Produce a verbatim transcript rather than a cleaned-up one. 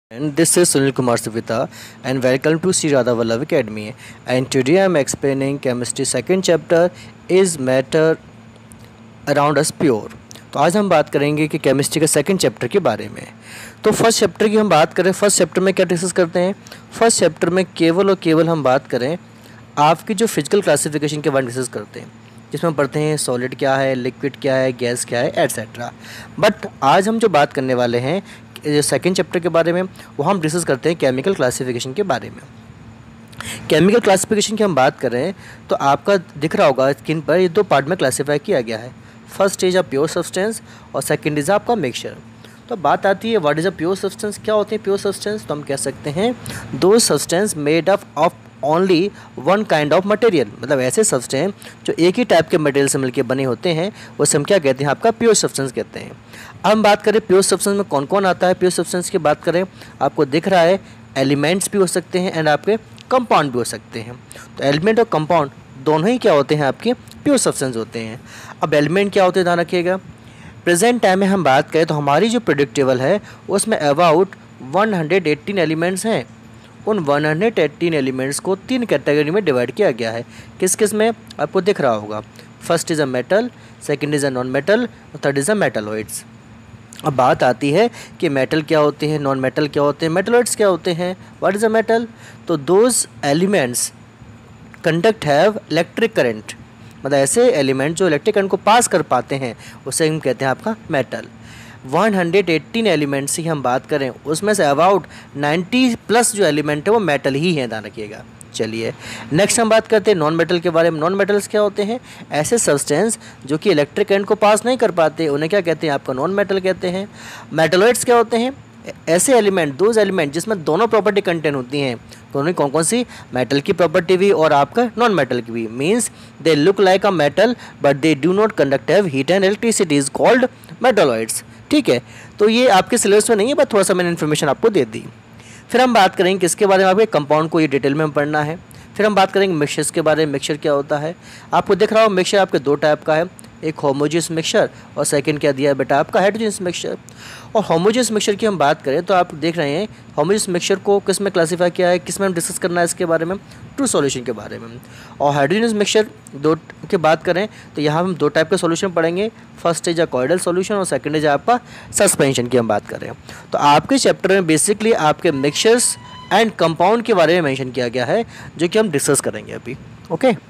And this is Sunil Kumar Suvita and welcome to Sri Radha Vallabh Academy, and today I am explaining chemistry second chapter is matter around us pure। तो आज हम बात करेंगे कि chemistry के second chapter के बारे में। तो फर्स्ट चैप्टर की हम बात करें, फर्स्ट चैप्टर में क्या डिस्कस करते हैं। फर्स्ट चैप्टर में केवल और केवल हम बात करें आपकी जो फिजिकल क्लासिफिकेशन के बारे में डिस्कस करते हैं, जिसमें पढ़ते हैं सॉलिड क्या है, लिक्विड क्या है, गैस क्या है, एट्सेट्रा। बट आज हम जो बात करने वाले हैं सेकेंड चैप्टर के बारे में, वो हम डिस्कस करते हैं केमिकल क्लासिफिकेशन के बारे में। केमिकल क्लासिफिकेशन की हम बात करें तो आपका दिख रहा होगा स्क्रीन पर, ये दो पार्ट में क्लासीफाई किया गया है। First is a pure substance और सेकंड इज आपका मिक्सचर। तो बात आती है what is a pure substance, क्या होते हैं प्योर सब्सटेंस। तो हम कह सकते हैं those substance made up of only one kind of material, मतलब ऐसे सब्सटेंस जो एक ही टाइप के मटेरियल से मिलकर बने होते हैं, उसे हम क्या कहते हैं, आपका प्योर सब्सटेंस कहते हैं। अब हम बात करें प्योर सब्सटेंस में कौन कौन आता है। प्योर सब्सटेंस की बात करें, आपको दिख रहा है एलिमेंट्स भी हो सकते हैं एंड आपके कंपाउंड भी हो सकते हैं। तो एलिमेंट और कंपाउंड दोनों ही क्या होते हैं, आपके प्योर सब्सटेंस होते हैं। अब एलिमेंट क्या होते हैं, ध्यान रखिएगा। प्रेजेंट टाइम में हम बात करें तो हमारी जो प्रोडक्ट टेबल है उसमें about one hundred eighteen elements हैं। उन वन हंड्रेड एटीन एलिमेंट्स को तीन कैटेगरी में डिवाइड किया गया है। किस किस में, आपको दिख रहा होगा। First is a metal, second is a non metal और थर्ड इज़ अ मेटलॉइड्स। अब बात आती है कि मेटल क्या होते हैं, नॉन मेटल क्या होते हैं, मेटलॉइड्स क्या होते हैं। व्हाट इज़ अ मेटल, तो those elements conduct have electric current, मतलब ऐसे एलिमेंट जो इलेक्ट्रिक करंट को पास कर पाते हैं उसे हम कहते हैं आपका metal. One hundred eighteen elements की हम बात करें, उसमें से अबाउट नाइंटी प्लस जो एलिमेंट है वो मेटल ही है, ध्यान रखिएगा। चलिए नेक्स्ट हम बात करते हैं नॉन मेटल के बारे में। नॉन मेटल्स क्या होते हैं, ऐसे सब्सटेंस जो कि इलेक्ट्रिक करंट को पास नहीं कर पाते, उन्हें क्या कहते हैं, आपका नॉन मेटल कहते हैं। मेटलॉइड्स क्या होते हैं, ऐसे एलिमेंट, दोज एलिमेंट जिसमें दोनों प्रॉपर्टी कंटेन होती हैं। दोनों कौन कौन सी, मेटल की प्रॉपर्टी भी और आपका नॉन मेटल की भी। Means they look like a metal but they do not conduct have heat and electricity, is called metalloids. ठीक है, तो ये आपके सिलेबस में नहीं है, बट थोड़ा सा मैंने इन्फॉर्मेशन आपको दे दी। फिर हम बात करेंगे किसके बारे में, आपके कंपाउंड को ये डिटेल में पढ़ना है। फिर हम बात करेंगे मिक्सचर्स के बारे में। मिक्सचर क्या होता है, आपको दिख रहा हो मिक्सचर आपके दो टाइप का है, एक होमोजेनियस मिक्सचर और सेकंड क्या दिया है बेटा, आपका हेटेरोजेनियस मिक्सचर। और होमोजेनियस मिक्सचर की हम बात करें तो आप देख रहे हैं होमोजेनियस मिक्सचर को किस में क्लासीफाई किया है, किस में हम डिस्कस करना है इसके बारे में, ट्रू सॉल्यूशन के बारे में। और हेटेरोजेनियस मिक्सचर दो की बात करें तो यहाँ हम दो टाइप के सॉल्यूशन पढ़ेंगे। First is a colloidal solution और सेकंड इज आपका सस्पेंशन की हम बात करें। तो आपके चैप्टर में बेसिकली आपके मिक्सचर्स एंड कंपाउंड के बारे में मेंशन किया गया है, जो कि हम डिस्कस करेंगे अभी। ओके।